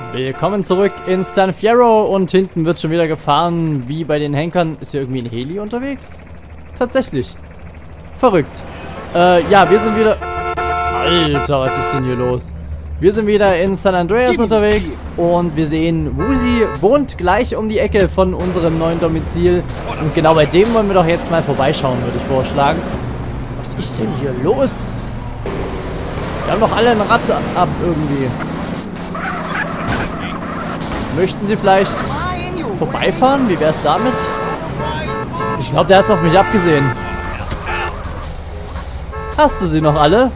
Willkommen zurück in San Fierro und hinten wird schon wieder gefahren, wie bei den Henkern. Ist hier irgendwie ein Heli unterwegs? Tatsächlich. Verrückt. Ja, wir sind wieder... Alter, was ist denn hier los? Wir sind wieder in San Andreas unterwegs und wir sehen, Woozie wohnt gleich um die Ecke von unserem neuen Domizil. Und genau bei dem wollen wir doch jetzt mal vorbeischauen, würde ich vorschlagen. Was ist denn hier los? Wir haben doch alle ein Rad ab irgendwie. Möchten Sie vielleicht vorbeifahren? Wie wär's damit? Ich glaube, der hat's auf mich abgesehen. Hast du sie noch alle?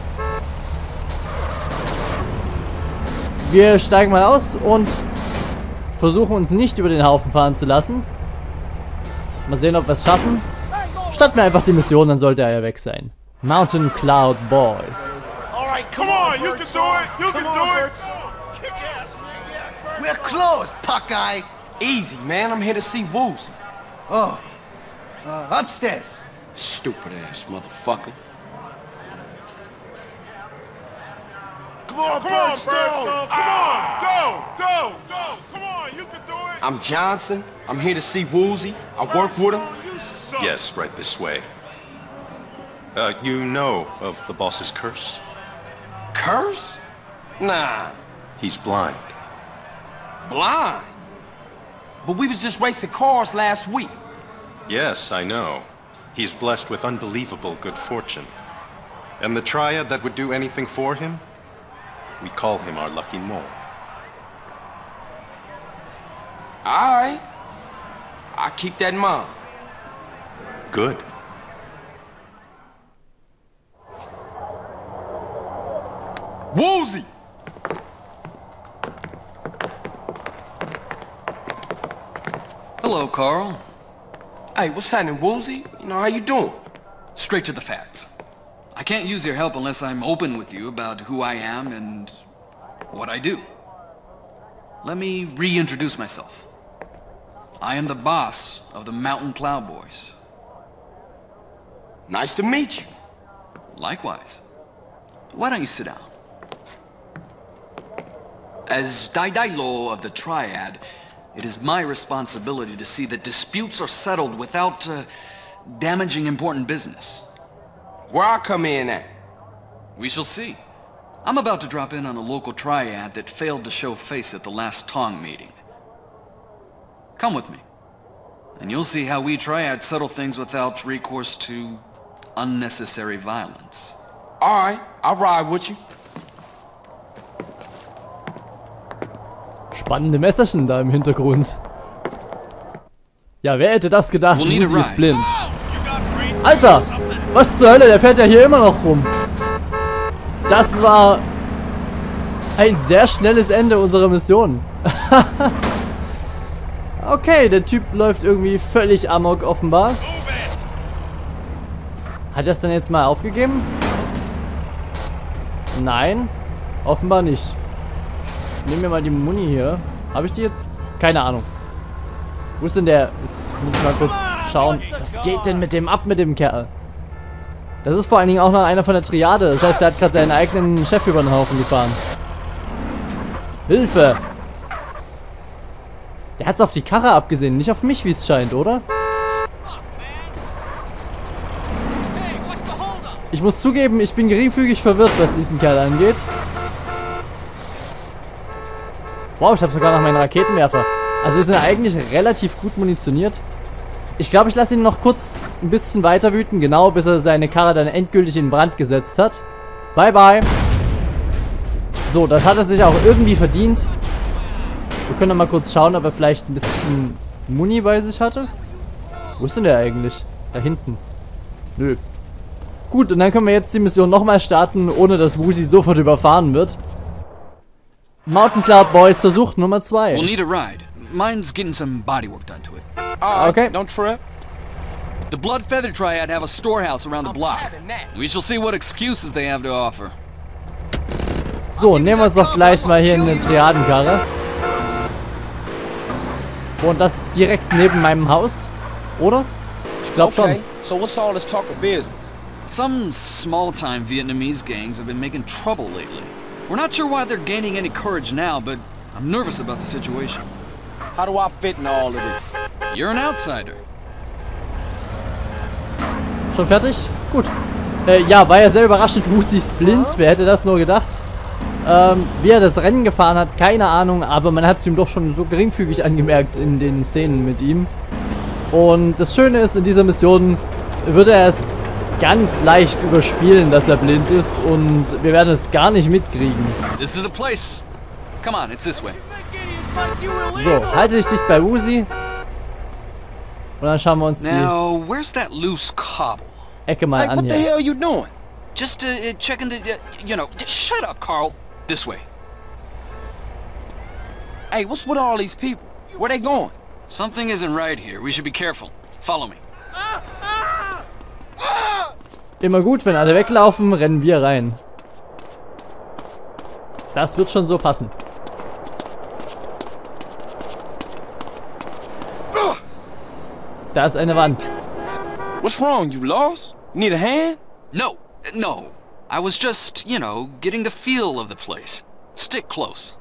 Wir steigen mal aus und versuchen uns nicht über den Haufen fahren zu lassen. Mal sehen, ob wir es schaffen. Starten wir einfach die Mission, dann sollte er ja weg sein. Mountain Cloud Boys. Alright, come on, you can do it, you can do it. Kick ass, man. We're closed, Puckeye. Easy, man. I'm here to see Woozie. Oh, upstairs. Stupid ass motherfucker. Come on, Birdstone. Come on, go. Come on, you can do it. I'm Johnson. I'm here to see Woozie. I work with him. You suck. Yes, right this way. You know of the boss's curse? Curse? Nah. He's blind. Blind? But we was just racing cars last week. Yes, I know. He's blessed with unbelievable good fortune. And the triad that would do anything for him? We call him our lucky mole. Alright. I'll keep that in mind. Good. Woozie! Hello, Carl. Hey, what's happening, Woozie? You know, how you doing? Straight to the facts. I can't use your help unless I'm open with you about who I am and what I do. Let me reintroduce myself. I am the boss of the Mountain Cloud Boys. Nice to meet you. Likewise. Why don't you sit down? As Daidai-Lo of the Triad, it is my responsibility to see that disputes are settled without damaging important business. Where I come in at? We shall see. I'm about to drop in on a local triad that failed to show face at the last Tong meeting. Come with me, and you'll see how we triads settle things without recourse to unnecessary violence. Alright, I'll ride with you. Spannende Messerchen da im Hintergrund. Ja, wer hätte das gedacht? Woozie ist blind. Alter! Was zur Hölle? Der fährt ja hier immer noch rum. Das war ein sehr schnelles Ende unserer Mission. Okay, der Typ läuft irgendwie völlig amok offenbar. Hat er es dann jetzt mal aufgegeben? Nein, offenbar nicht. Nehmen wir mal die Muni hier. Habe ich die jetzt? Keine Ahnung. Wo ist denn der? Jetzt muss ich mal kurz schauen. Was geht denn mit dem ab mit dem Kerl? Das ist vor allen Dingen auch noch einer von der Triade. Das heißt, er hat gerade seinen eigenen Chef über den Haufen gefahren. Hilfe! Der hat's auf die Karre abgesehen, nicht auf mich, wie es scheint, oder? Ich muss zugeben, ich bin geringfügig verwirrt, was diesen Kerl angeht. Wow, ich habe sogar noch meinen Raketenwerfer. Also wir sind eigentlich relativ gut munitioniert. Ich glaube, ich lasse ihn noch kurz ein bisschen weiter wüten, genau bis er seine Karre dann endgültig in Brand gesetzt hat. Bye, bye. So, das hat er sich auch irgendwie verdient. Wir können noch mal kurz schauen, ob er vielleicht ein bisschen Muni bei sich hatte. Wo ist denn der eigentlich? Da hinten. Nö. Gut, und dann können wir jetzt die Mission nochmal starten, ohne dass Woozie sofort überfahren wird. Mountain Cloud Boys Versuch Nummer 2. We'll need a ride. Mine's getting some bodywork done to it. Okay. Don't trip. The Blood Feather Triad have a storehouse around the block. We shall see what excuses they have to offer. So, nehmen wir uns doch gleich mal hier eine Triadenkarre. Und das ist direkt neben meinem Haus, oder? Ich glaube schon. So what's all this talk of business? Some small-time Vietnamese gangs have been making trouble lately. We're not sure why they're gaining any courage now, but I'm nervous about the situation. How do I fit in all of this? You're an outsider. Schon fertig? Gut. Ja, war ja sehr überraschend. Woozie ist blind. Wer hätte das nur gedacht? Wie er das Rennen gefahren hat, keine Ahnung. Aber man hat es ihm doch schon so geringfügig angemerkt in den Szenen mit ihm. Und das Schöne ist, in dieser Mission würde er es ganz leicht überspielen, dass er blind ist. Und wir werden es gar nicht mitkriegen. This is a place. Come on, it's this way. So, halte dich dicht bei Woozie. Und dann schauen wir uns die Now, where's that loose cobble? Ecke mal Hey, an what the hier. hell you doing? Just checking the, you know, just shut up, Carl. This way. Hey, what's with all these people? Where they going? Something isn't right here. We should be careful. Follow me. Immer gut, wenn alle weglaufen, rennen wir rein. Das wird schon so passen. Da ist eine Wand. What's wrong? You lost? You need a hand? No, no. I was just, you know, getting the feel of the place. Stick close.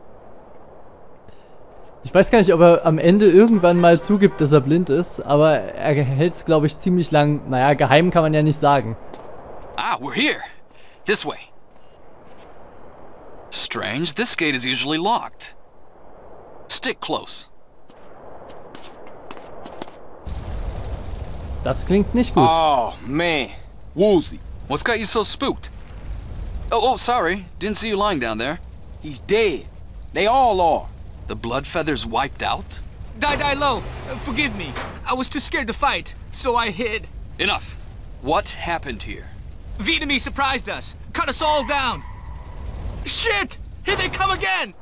Ich weiß gar nicht, ob er am Ende irgendwann mal zugibt, dass er blind ist, aber er hält es, glaube ich, ziemlich lang. Naja, geheim kann man ja nicht sagen. Ah, we're here. This way. Strange, this gate is usually locked. Stick close. Das klingt nicht gut. Oh, man. Woozie. What's got you so spooked? Oh, sorry. Didn't see you lying down there. He's dead. They all are. The blood feathers wiped out? Die low. Forgive me. I was too scared to fight, so I hid. Enough. What happened here? Vietnamese surprised us. Cut us all down. Shit! Here they come again!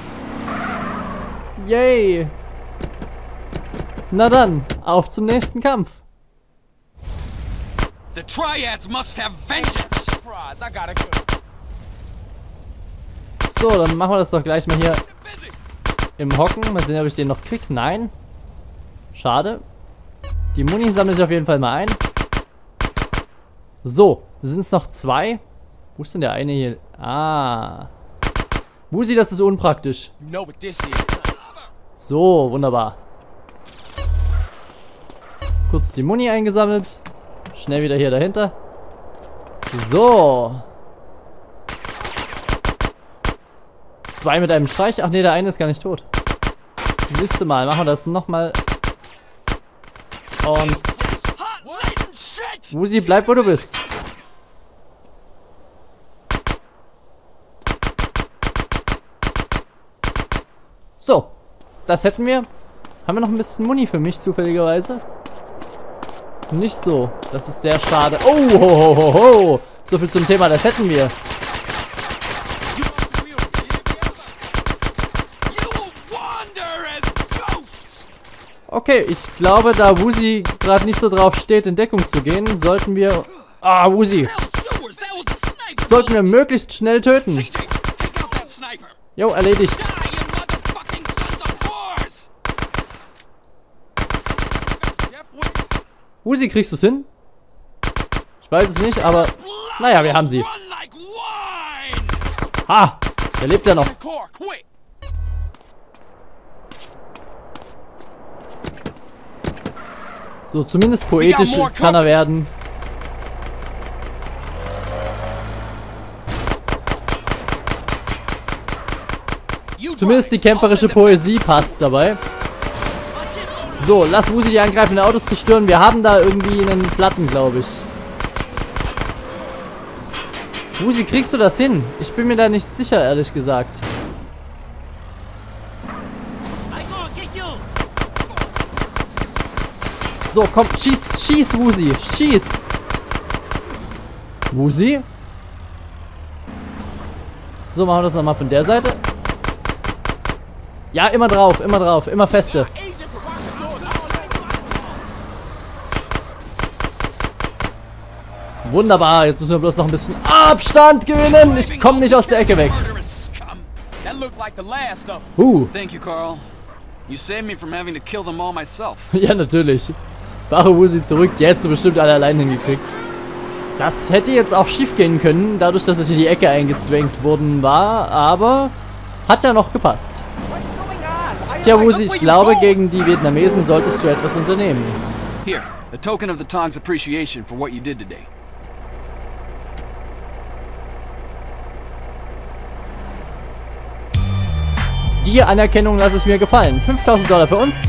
Yay! Na dann, auf zum nächsten Kampf. The Triads must have vengeance! Surprise, I gotta go. So, dann machen wir das doch gleich mal hier im Hocken. Mal sehen, ob ich den noch krieg. Nein. Schade. Die Muni sammle ich auf jeden Fall mal ein. So, sind es noch zwei? Wo ist denn der eine hier? Ah. Woozie, das ist unpraktisch. You know what this is. So, wunderbar. Kurz die Muni eingesammelt. Schnell wieder hier dahinter. So. Zwei mit einem Streich. Ach nee, der eine ist gar nicht tot. Siehst du mal, machen wir das nochmal. Und Woozie, bleib wo du bist. So, das hätten wir. Haben wir noch ein bisschen Muni für mich zufälligerweise? Nicht so. Das ist sehr schade. Oh, ho, ho, ho, ho. So viel zum Thema, das hätten wir. Okay, ich glaube, da Woozie gerade nicht so drauf steht, in Deckung zu gehen, sollten wir... Ah, Woozie. Sollten wir möglichst schnell töten. Jo, erledigt. Woozie, kriegst du es hin? Ich weiß es nicht, aber... Naja, wir haben sie. Ha! Der lebt ja noch. So, zumindest poetisch kann er werden. Zumindest die kämpferische Poesie passt dabei. So, lass Woozie die angreifenden Autos zerstören. Wir haben da irgendwie einen Platten, glaube ich. Woozie, kriegst du das hin? Ich bin mir da nicht sicher, ehrlich gesagt. So, komm, schieß, Woozie, schieß. Woozie? So, machen wir das nochmal von der Seite. Ja, immer drauf, immer feste. Wunderbar, jetzt müssen wir bloß noch ein bisschen Abstand gewinnen. Ich komme nicht aus der Ecke weg. Thank you, Carl. You saved me from having to kill them all myself. Ja, natürlich. Fahre Woozie zurück, die hättest du bestimmt alle allein hingekriegt. Das hätte jetzt auch schief gehen können, dadurch, dass ich in die Ecke eingezwängt worden war, aber hat ja noch gepasst. Tja, Woozie, ich glaube, gegen die Vietnamesen solltest du etwas unternehmen. Here, a token of the Tong's appreciation for what you did today. Die Anerkennung lasse ich mir gefallen. $5.000 für uns.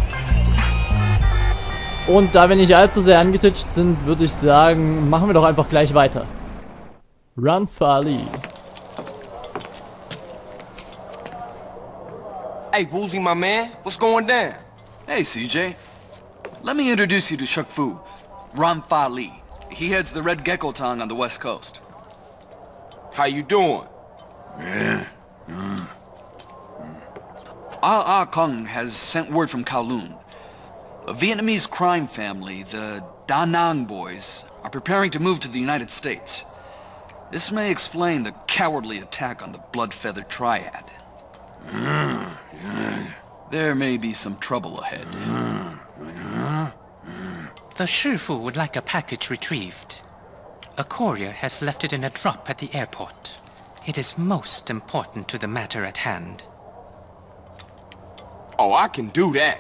Und da wir nicht allzu sehr angetitscht sind, würde ich sagen, machen wir doch einfach gleich weiter. Run for Ali. Hey, Woozie, my man, what's going down? Hey, CJ. Let me introduce you to Shuk Fu, Ram Fa Li. He heads the Red Gecko Tong on the west coast. How you doing? Ah Kong has sent word from Kowloon. A Vietnamese crime family, the Da Nang boys, are preparing to move to the United States. This may explain the cowardly attack on the Blood-Feather Triad. There may be some trouble ahead. The Shifu would like a package retrieved. A courier has left it in a drop at the airport. It is most important to the matter at hand. Oh, I can do that.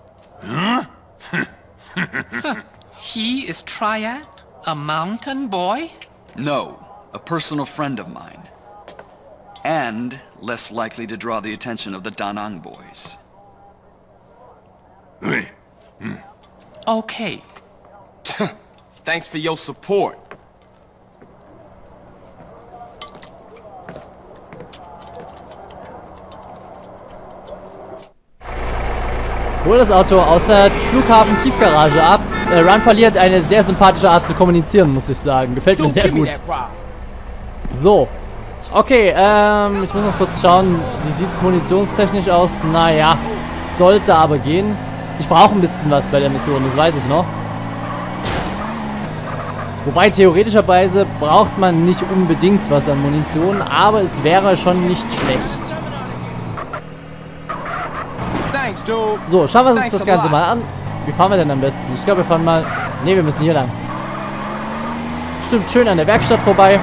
He is Triad? A mountain boy? No, a personal friend of mine. And less likely to draw the attention of the Da Nang boys. Okay. Thanks for your support. Hol das Auto aus der Flughafen-Tiefgarage ab. Run verliert eine sehr sympathische Art zu kommunizieren, muss ich sagen. Gefällt mir sehr gut. So. Okay, ich muss noch kurz schauen, wie sieht es munitionstechnisch aus? Naja, sollte aber gehen. Ich brauche ein bisschen was bei der Mission, das weiß ich noch. Wobei, theoretischerweise braucht man nicht unbedingt was an Munition, aber es wäre schon nicht schlecht. So, schauen wir uns das Ganze mal an. Wie fahren wir denn am besten? Ich glaube, wir fahren mal... Ne, wir müssen hier lang. Stimmt, schön an der Werkstatt vorbei.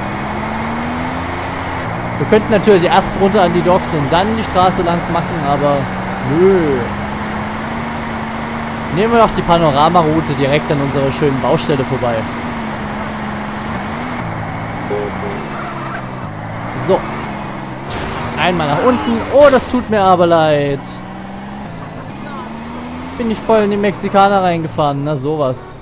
Wir könnten natürlich erst runter an die Docks und dann die Straße lang machen, aber... Nö. Nehmen wir doch die Panoramaroute direkt an unserer schönen Baustelle vorbei. So. Einmal nach unten. Oh, das tut mir aber leid. Bin ich voll in die Mexikaner reingefahren. Na, sowas.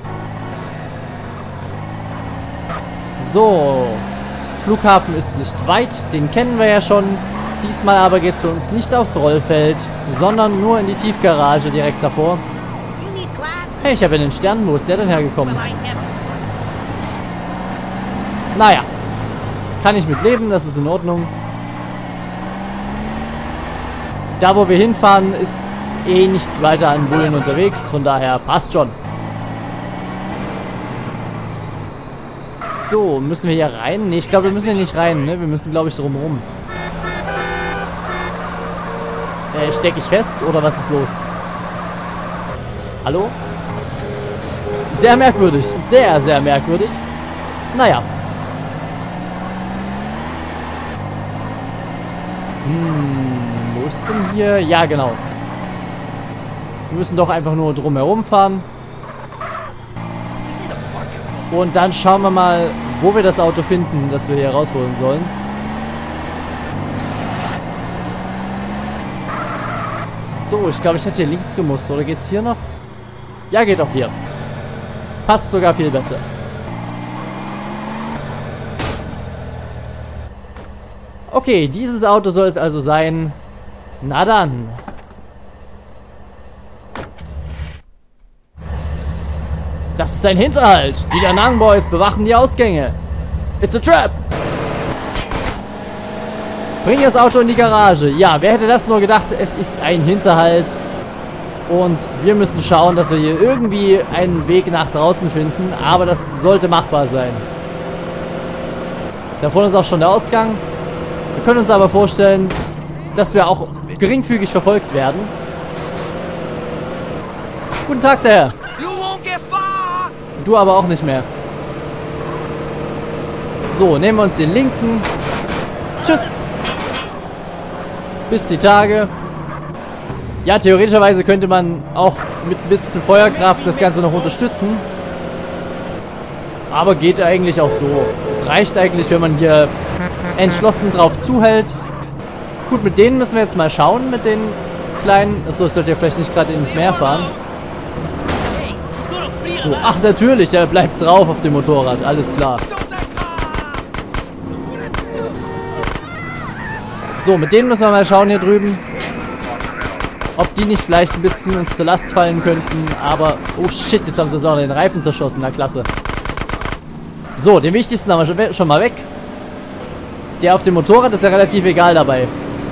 So. Flughafen ist nicht weit. Den kennen wir ja schon. Diesmal aber geht es für uns nicht aufs Rollfeld, sondern nur in die Tiefgarage direkt davor. Hey, ich habe ja den Stern. Wo ist der denn hergekommen? Naja. Kann ich mit leben. Das ist in Ordnung. Da, wo wir hinfahren, ist eh nichts weiter an Bullen unterwegs. Von daher passt schon. So, müssen wir hier rein? Ne, ich glaube, wir müssen hier nicht rein. Ne? Wir müssen, glaube ich, drumherum. Stecke ich fest? Oder was ist los? Hallo? Sehr merkwürdig. Sehr, sehr merkwürdig. Naja. Wo ist denn hier? Ja, genau. Wir müssen doch einfach nur drumherum fahren. Und dann schauen wir mal, wo wir das Auto finden, das wir hier rausholen sollen. So, ich glaube, ich hätte hier links gemusst. Oder geht's hier noch? Ja, geht auch hier. Passt sogar viel besser. Okay, dieses Auto soll es also sein. Na dann. Das ist ein Hinterhalt. Die Da Nang Boys bewachen die Ausgänge. It's a trap. Bring das Auto in die Garage. Ja, wer hätte das nur gedacht? Es ist ein Hinterhalt. Und wir müssen schauen, dass wir hier irgendwie einen Weg nach draußen finden. Aber das sollte machbar sein. Da vorne ist auch schon der Ausgang. Wir können uns aber vorstellen, dass wir auch geringfügig verfolgt werden. Guten Tag, der Herr. Du aber auch nicht mehr. So, nehmen wir uns den linken. Tschüss. Bis die Tage. Ja, theoretischerweise könnte man auch mit ein bisschen Feuerkraft das Ganze noch unterstützen. Aber geht eigentlich auch so. Es reicht eigentlich, wenn man hier entschlossen drauf zuhält. Gut, mit denen müssen wir jetzt mal schauen, mit den kleinen. Achso, ich sollte ja vielleicht nicht gerade ins Meer fahren. So, ach natürlich, er bleibt drauf auf dem Motorrad, alles klar. So, mit denen müssen wir mal schauen hier drüben. Ob die nicht vielleicht ein bisschen uns zur Last fallen könnten, aber... Oh shit, jetzt haben sie uns auch den Reifen zerschossen, na klasse. So, den wichtigsten haben wir schon mal weg. Der auf dem Motorrad ist ja relativ egal dabei.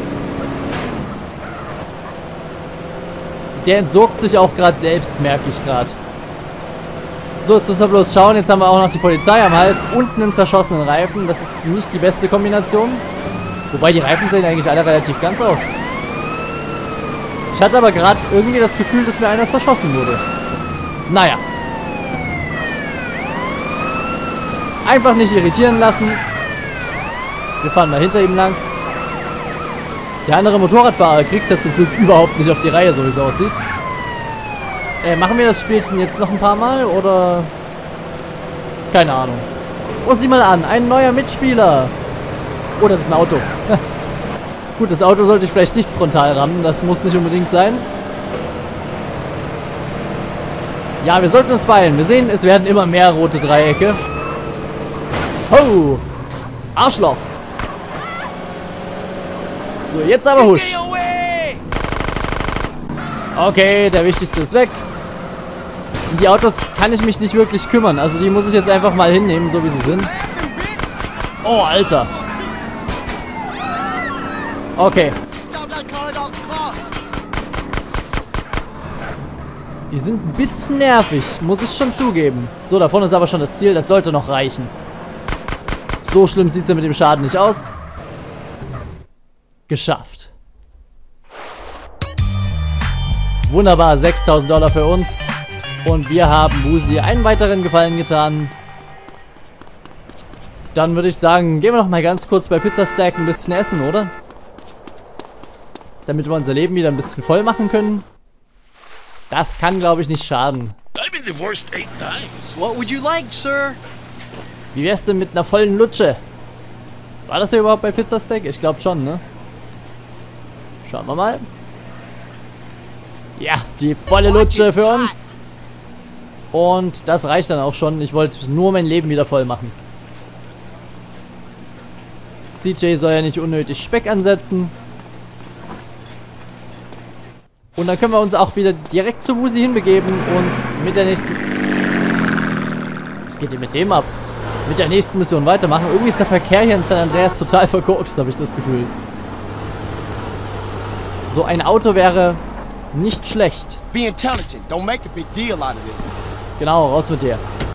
Der entsorgt sich auch gerade selbst, merke ich gerade. So, jetzt müssen wir bloß schauen. Jetzt haben wir auch noch die Polizei am Hals. Unten einen zerschossenen Reifen. Das ist nicht die beste Kombination. Wobei die Reifen sehen eigentlich alle relativ ganz aus. Ich hatte aber gerade irgendwie das Gefühl, dass mir einer zerschossen wurde. Naja. Einfach nicht irritieren lassen. Wir fahren mal hinter ihm lang. Der andere Motorradfahrer kriegt es ja zum Glück überhaupt nicht auf die Reihe, so wie es aussieht. Machen wir das Spielchen jetzt noch ein paar Mal, oder? Keine Ahnung. Oh, sieh mal an, ein neuer Mitspieler. Oh, das ist ein Auto. Gut, das Auto sollte ich vielleicht nicht frontal rammen, das muss nicht unbedingt sein. Ja, wir sollten uns beeilen. Wir sehen, es werden immer mehr rote Dreiecke. Oh! Arschloch! So, jetzt aber husch. Okay, der wichtigste ist weg. Um die Autos kann ich mich nicht wirklich kümmern. Also die muss ich jetzt einfach mal hinnehmen, so wie sie sind. Oh, Alter. Okay. Die sind ein bisschen nervig, muss ich schon zugeben. So, da vorne ist aber schon das Ziel. Das sollte noch reichen. So schlimm sieht es ja mit dem Schaden nicht aus. Geschafft. Wunderbar, 6.000 Dollar für uns. Und wir haben Busi einen weiteren Gefallen getan. Dann würde ich sagen, gehen wir noch mal ganz kurz bei Pizza Stack ein bisschen essen, oder? Damit wir unser Leben wieder ein bisschen voll machen können. Das kann, glaube ich, nicht schaden. What would you like, sir? Wie wär's denn mit einer vollen Lutsche? War das hier überhaupt bei Pizza Stack? Ich glaube schon, ne? Schauen wir mal. Ja, die volle Lutsche für uns. Und das reicht dann auch schon. Ich wollte nur mein Leben wieder voll machen. CJ soll ja nicht unnötig Speck ansetzen. Und dann können wir uns auch wieder direkt zu Busi hinbegeben und mit der nächsten... Was geht denn mit dem ab? Mit der nächsten Mission weitermachen. Irgendwie ist der Verkehr hier in San Andreas total verkorkst, habe ich das Gefühl. So ein Auto wäre nicht schlecht. Be intelligent. Don't make a big deal out of this. Genau, raus mit dir.